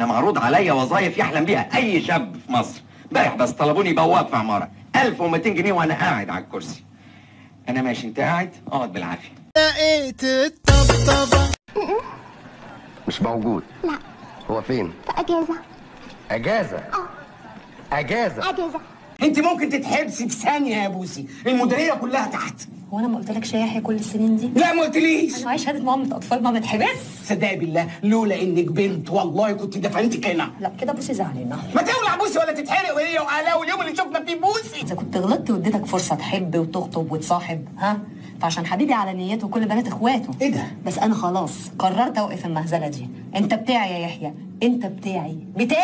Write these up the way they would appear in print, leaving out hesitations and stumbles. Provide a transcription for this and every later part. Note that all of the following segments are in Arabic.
انا معروض عليا وظايف يحلم بيها اي شاب في مصر. امبارح بس طلبوني بواب في عماره 1200 جنيه وانا قاعد على الكرسي. انا ماشي، انت قاعد اقعد بالعافيه. لقيت الطبطبه. مش موجود. لا. هو فين؟ في اجازه. اجازه؟ اجازه. انت ممكن تتحبسي في ثانيه يا بوسي، المديريه كلها تحت. هو انا ما قلتلكش يا يحيى كل السنين دي؟ لا ما قلتليش. انا معايا شهاده مامة اطفال ما بتحبس. صدقي بالله لولا انك بنت والله كنت دفنتك هنا. لا كده بوسي زعلانه. ما تولع بوسي ولا تتحرق وهي وقلاوي واليوم اللي شفنا فيه بوسي. اذا كنت غلطت واديتك فرصه تحب وتخطب وتصاحب فعشان حبيبي على نيته وكل بنات اخواته. ايه ده؟ بس انا خلاص قررت اوقف المهزله دي. انت بتاعي يا يحيى، انت بتاعي.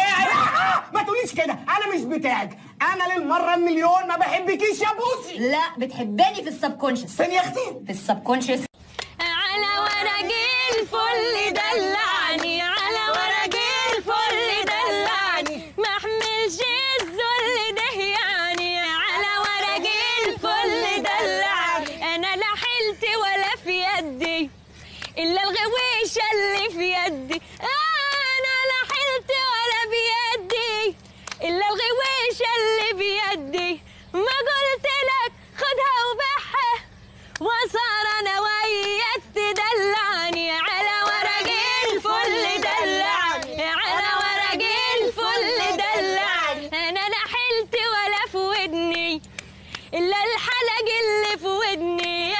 ما تقوليش كده، انا مش بتاعك. انا للمره المليون ما بحبكيش يا بوسي. لا بتحبني في السبكونشس. فين يا اختي؟ في السبكونشس. على ورق الفل دلعني، على ورق الفل دلعني، ما احملش الذل ده يعني، على ورق الفل دلعني، انا لا حلت ولا في يدي الا الغويشه اللي في يدي، انا لا حلت ولا بيدي الا الغويشه اللي بيدي، ما قلت لك خدها وبيعها وصار انا وياك تدلعني، على ورق الفل دلعني، على ورق الفل دلعني، انا لا حلت ولا في ودني الا الحلق اللي في ودني.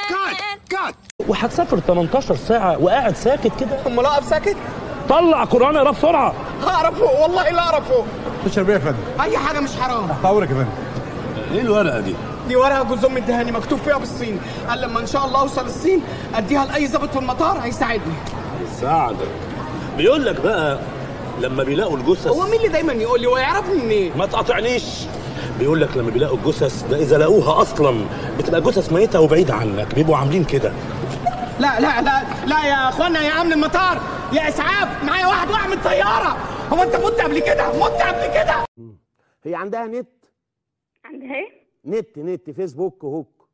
كات وهتسافر 18 ساعة وقاعد ساكت كده؟ امال اقف ساكت؟ طلع قرآن اقراه بسرعة. هعرفه والله لا اعرفه. تشرب ايه يا فندم؟ اي حاجه مش حرام. احاورك يا فندم. ايه الورقة دي؟ دي ورقه جوز ام الدهاني مكتوب فيها بالصين، قال لما ان شاء الله اوصل الصين اديها لاي ظابط في المطار هيساعدني. ساعدك. بيقول لك بقى لما بيلاقوا الجثث. هو مين اللي دايما يقول لي ويعرفني منين؟ ما تقاطعنيش. بيقول لك لما بيلاقوا الجثث ده اذا لقوها اصلا بتبقى جثث ميته وبعيده عنك، بيبقوا عاملين كده. لا لا لا لا يا اخوانا، يا امن المطار، يا اسعاف، معايا واحد وقع من الطياره. هو انت مت قبل كده؟ مت قبل كده؟ هي عندها نت؟ عندها ايه؟ نت فيسبوك وهوك.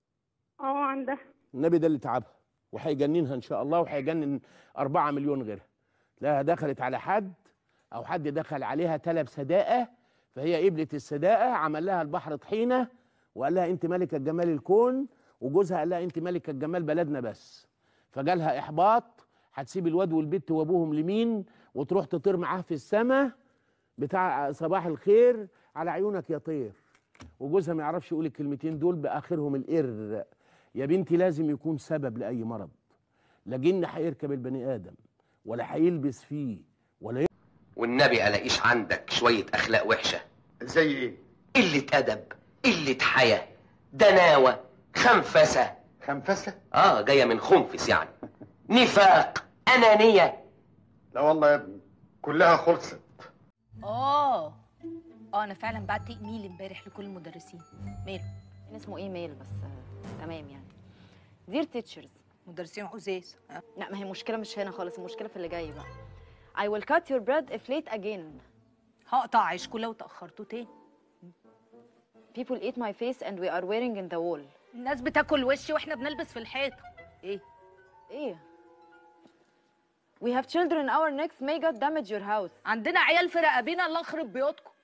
عندها. النبي ده اللي تعبها وهيجننها ان شاء الله، وهيجنن 4 مليون غيرها. لا دخلت على حد او حد دخل عليها طلب صداقه، فهي قبلت الصداقه، عمل لها البحر طحينه وقال لها انت ملكه جمال الكون، وجوزها قال لها انت ملكه جمال بلدنا بس. فجالها احباط، هتسيب الواد والبت وابوهم لمين وتروح تطير معاه في السماء بتاع صباح الخير على عيونك يا طير. وجوزها ما يعرفش يقول الكلمتين دول باخرهم القر. يا بنتي لازم يكون سبب لاي مرض، لا جن هيركب البني ادم ولا هيلبس فيه ولا والنبي الاقيش عندك شويه اخلاق وحشه. زي ايه؟ قله ادب، قله حياه، دناوه، خنفسه. خنفسه؟ جايه من خنفس يعني. نفاق، انانيه. لا والله يا ابني كلها خلصت. انا فعلا بعت ايميل امبارح لكل المدرسين. ميل كان اسمه ايميل بس تمام يعني. دير تيتشرز، مدرسين عزاز. لا ما هي المشكله مش هنا خالص، المشكله في اللي جاي بقى. I will cut your bread if late again. هقطع عيشكوا لو تاخرتوا تاني. People eat my face and we are wearing in the wall. الناس بتاكل وشي واحنا بنلبس في الحيطه. ايه We have children in our necks may God damage your house. عندنا عيال في رقابينا، الله يخرب بيوتكم.